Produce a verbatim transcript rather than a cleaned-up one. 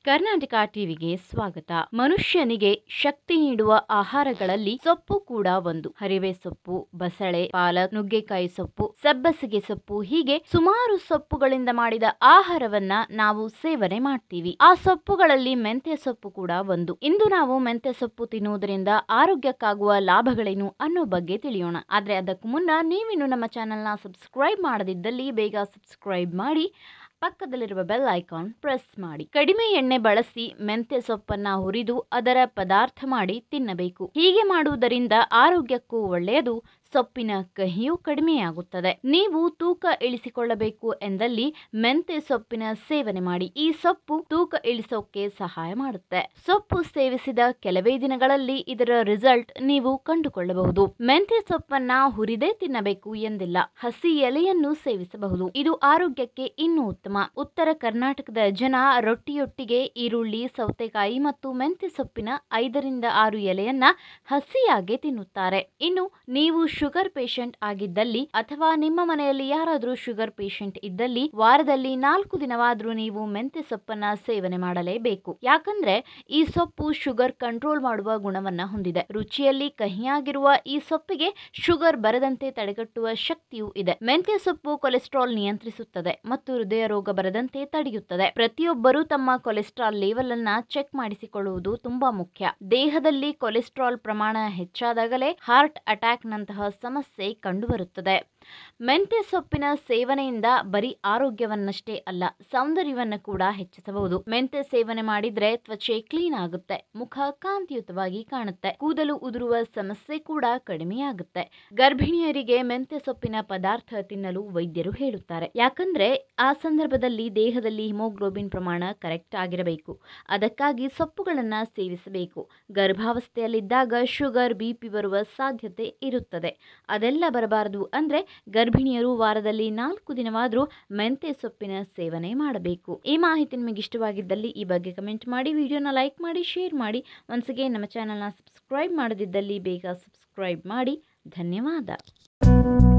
ಕರ್ನಾಟಕ ಟಿವಿಗೆ ಸ್ವಾಗತ. ಮನುಷ್ಯನಿಗೆ ಶಕ್ತಿ ನೀಡುವ ಆಹಾರಗಳಲ್ಲಿ ಸೊಪ್ಪು ಕೂಡ ಒಂದು. ಹರಿವೆ ಸೊಪ್ಪು, ಬಸಳೆ, ಪಾಲಕ್, ನುಗ್ಗೆಕಾಯಿ ಸೊಪ್ಪು, ಸಬ್ಬಸಿಗೆ ಸೊಪ್ಪು ಹೀಗೆ ಸುಮಾರು ಸೊಪ್ಪುಗಳಿಂದ ಮಾಡಿದ ಆಹಾರವನ್ನ ನಾವು ಸೇವನೆ ಮಾಡ್ತೀವಿ. ಆ ಸೊಪ್ಪುಗಳಲ್ಲಿ ಮೆಂತ್ಯ ಸೊಪ್ಪು ಕೂಡ ಒಂದು. ಇಂದು ನಾವು ಮೆಂತ್ಯ ಸೊಪ್ಪು ತಿನ್ನುವುದರಿಂದ ಆರೋಗ್ಯಕ್ಕಾಗುವ ಲಾಭಗಳೇನು ಅನ್ನೋ ಬಗ್ಗೆ ತಿಳಿಯೋಣ. ಆದ್ರೆ ಅದಕ್ಕೂ ಮುನ್ನ ನೀವಿನ್ನು ನಮ್ಮ ಚಾನೆಲ್ನ ಸಬ್ಸ್ಕ್ರೈಬ್ ಮಾಡದಿದ್ದಲ್ಲಿ ಬೇಗ ಸಬ್ಸ್ಕ್ರೈಬ್ ಮಾಡಿ, ಪಕ್ಕದಲ್ಲಿರುವ ಬೆಲ್ ಐಕಾನ್ ಪ್ರೆಸ್ ಮಾಡಿ. ಕಡಿಮೆ ಎಣ್ಣೆ ಬಳಸಿ ಮೆಂತ್ಯ ಸೊಪ್ಪನ್ನ ಹುರಿದು ಅದರ ಪದಾರ್ಥ ಮಾಡಿ ತಿನ್ನಬೇಕು. ಹೀಗೆ ಮಾಡುವುದರಿಂದ ಆರೋಗ್ಯಕ್ಕೂ ಒಳ್ಳೆಯದು, ಸೊಪ್ಪಿನ ಕಹಿಯೂ ಕಡಿಮೆಯಾಗುತ್ತದೆ. ನೀವು ತೂಕ ಇಳಿಸಿಕೊಳ್ಳಬೇಕು ಎಂದಲ್ಲಿ ಮೆಂತ್ಯ ಸೊಪ್ಪಿನ ಸೇವನೆ ಮಾಡಿ. ಈ ಸೊಪ್ಪು ತೂಕ ಇಳಿಸೋಕೆ ಸಹಾಯ ಮಾಡುತ್ತೆ. ಸೊಪ್ಪು ಸೇವಿಸಿದ ಕೆಲವೇ ದಿನಗಳಲ್ಲಿ ಇದರ ರಿಸಲ್ಟ್ ನೀವು ಕಂಡುಕೊಳ್ಳಬಹುದು. ಮೆಂತ್ಯ ಸೊಪ್ಪನ್ನ ಹುರಿದೇ ತಿನ್ನಬೇಕು ಎಂದಿಲ್ಲ, ಹಸಿ ಎಲೆಯನ್ನು ಸೇವಿಸಬಹುದು. ಇದು ಆರೋಗ್ಯಕ್ಕೆ ಇನ್ನೂ ಉತ್ತಮ. ಉತ್ತರ ಕರ್ನಾಟಕದ ಜನ ರೊಟ್ಟಿಯೊಟ್ಟಿಗೆ ಈರುಳ್ಳಿ, ಸೌತೆಕಾಯಿ ಮತ್ತು ಮೆಂತ್ಯ ಸೊಪ್ಪಿನ ಐದರಿಂದ ಆರು ಎಲೆಯನ್ನ ಹಸಿಯಾಗಿ ತಿನ್ನುತ್ತಾರೆ. ಇನ್ನು ನೀವು ಶುಗರ್ ಪೇಷಂಟ್ ಆಗಿದ್ದಲ್ಲಿ ಅಥವಾ ನಿಮ್ಮ ಮನೆಯಲ್ಲಿ ಯಾರಾದರೂ ಶುಗರ್ ಪೇಷಂಟ್ ಇದ್ದಲ್ಲಿ ವಾರದಲ್ಲಿ ನಾಲ್ಕು ದಿನವಾದ್ರೂ ನೀವು ಮೆಂತ್ಯ ಸೊಪ್ಪನ್ನ ಸೇವನೆ ಮಾಡಲೇಬೇಕು. ಯಾಕಂದ್ರೆ ಈ ಸೊಪ್ಪು ಶುಗರ್ ಕಂಟ್ರೋಲ್ ಮಾಡುವ ಗುಣವನ್ನ ಹೊಂದಿದೆ. ರುಚಿಯಲ್ಲಿ ಕಹಿಯಾಗಿರುವ ಈ ಸೊಪ್ಪಿಗೆ ಶುಗರ್ ಬರದಂತೆ ತಡೆಗಟ್ಟುವ ಶಕ್ತಿಯೂ ಇದೆ. ಮೆಂತ್ಯ ಸೊಪ್ಪು ಕೊಲೆಸ್ಟ್ರಾಲ್ ನಿಯಂತ್ರಿಸುತ್ತದೆ ಮತ್ತು ಹೃದಯ ರೋಗ ಬರದಂತೆ ತಡೆಯುತ್ತದೆ. ಪ್ರತಿಯೊಬ್ಬರೂ ತಮ್ಮ ಕೊಲೆಸ್ಟ್ರಾಲ್ ಲೆವೆಲ್ ಅನ್ನ ಚೆಕ್ ಮಾಡಿಸಿಕೊಳ್ಳುವುದು ತುಂಬಾ ಮುಖ್ಯ. ದೇಹದಲ್ಲಿ ಕೊಲೆಸ್ಟ್ರಾಲ್ ಪ್ರಮಾಣ ಹೆಚ್ಚಾದಾಗಲೇ ಹಾರ್ಟ್ ಅಟ್ಯಾಕ್ ನಂತಹ ಸಮಸ್ಯೆ ಕಂಡುಬರುತ್ತದೆ. ಮೆಂತ್ಯ ಸೊಪ್ಪಿನ ಸೇವನೆಯಿಂದ ಬರೀ ಆರೋಗ್ಯವನ್ನಷ್ಟೇ ಅಲ್ಲ, ಸೌಂದರ್ಯವನ್ನು ಕೂಡ ಹೆಚ್ಚಿಸಬಹುದು. ಮೆಂತ್ಯ ಸೇವನೆ ಮಾಡಿದ್ರೆ ತ್ವಚೆ ಕ್ಲೀನ್ ಆಗುತ್ತೆ, ಮುಖ ಕಾಂತಿಯುತವಾಗಿ ಕಾಣುತ್ತೆ, ಕೂದಲು ಉದುರುವ ಸಮಸ್ಯೆ ಕೂಡ ಕಡಿಮೆಯಾಗುತ್ತೆ. ಗರ್ಭಿಣಿಯರಿಗೆ ಮೆಂತ್ಯ ಸೊಪ್ಪಿನ ಪದಾರ್ಥ ತಿನ್ನಲು ವೈದ್ಯರು ಹೇಳುತ್ತಾರೆ. ಯಾಕಂದ್ರೆ ಆ ಸಂದರ್ಭದಲ್ಲಿ ದೇಹದಲ್ಲಿ ಹಿಮೋಗ್ಲೋಬಿನ್ ಪ್ರಮಾಣ ಕರೆಕ್ಟ್ ಆಗಿರಬೇಕು. ಅದಕ್ಕಾಗಿ ಸೊಪ್ಪುಗಳನ್ನ ಸೇವಿಸಬೇಕು. ಗರ್ಭಾವಸ್ಥೆಯಲ್ಲಿದ್ದಾಗ ಶುಗರ್, ಬಿಪಿ ಬರುವ ಸಾಧ್ಯತೆ ಇರುತ್ತದೆ. ಅದೆಲ್ಲ ಬರಬಾರದು ಅಂದ್ರೆ ಗರ್ಭಿಣಿಯರು ವಾರದಲ್ಲಿ ನಾಲ್ಕು ದಿನವಾದರೂ ಮೆಂತ್ಯ ಸೊಪ್ಪಿನ ಸೇವನೆ ಮಾಡಬೇಕು. ಈ ಮಾಹಿತಿ ನಿಮಗೆ ಇಷ್ಟವಾಗಿದ್ದಲ್ಲಿ ಈ ಬಗ್ಗೆ ಕಮೆಂಟ್ ಮಾಡಿ, ವಿಡಿಯೋನ ಲೈಕ್ ಮಾಡಿ, ಶೇರ್ ಮಾಡಿ. ಒನ್ಸ್ ಅಗೇನ್ ನಮ್ಮ ಚಾನೆಲ್ನ ಸಬ್ಸ್ಕ್ರೈಬ್ ಮಾಡದಿದ್ದಲ್ಲಿ ಬೇಗ ಸಬ್ಸ್ಕ್ರೈಬ್ ಮಾಡಿ. ಧನ್ಯವಾದ.